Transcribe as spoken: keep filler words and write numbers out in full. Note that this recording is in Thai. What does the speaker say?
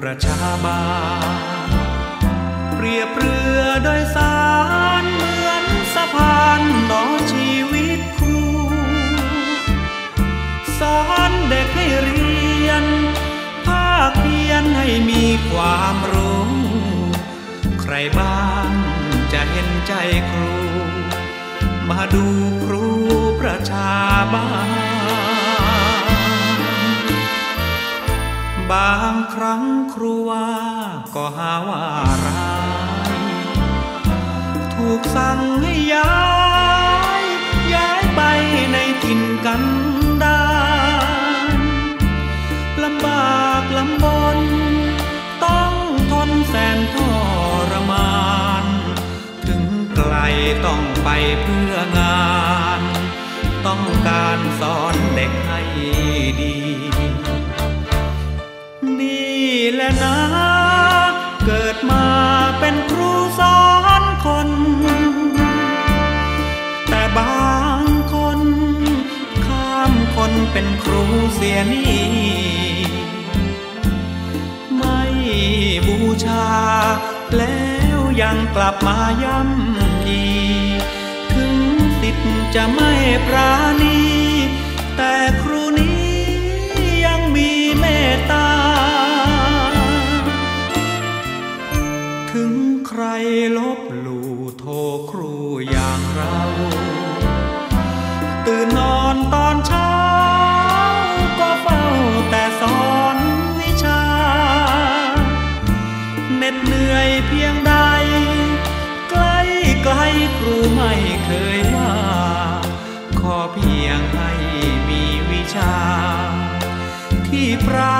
ประชาบาลเปรียบเรือโดยสารเหมือนสะพานต่อชีวิตครูสอนเด็กให้เรียนภาคเพียรให้มีความรู้ใครบ้างจะเห็นใจครูมาดูครูประชาบาลบางครั้งครูว่าก็หาว่าร้ายถูกสั่งให้ย้ายย้ายไปในถิ่นกันดารลำบากลำบนต้องทนแสนทรมานถึงไกลต้องไปเพื่องานต้องการสอนเด็กให้ดีนี่แหละนะเกิดมาเป็นครูสอนคนแต่บางคนข้ามคนเป็นครูเสียนี่ไม่บูชาแล้วยังกลับมาย้ำยีถึงสิทธิ์จะไม่ปราณีแต่ครูนี้ยังมีเมตตาถึงใครลบหลู่โทษครูอย่างเราตื่นนอนตอนเช้าก็เฝ้าแต่สอนวิชาเหน็ดเหนื่อยเพียงใดใกล้ใกล้ครูไม่เคยว่าขอเพียงให้มีวิชาที่ปรา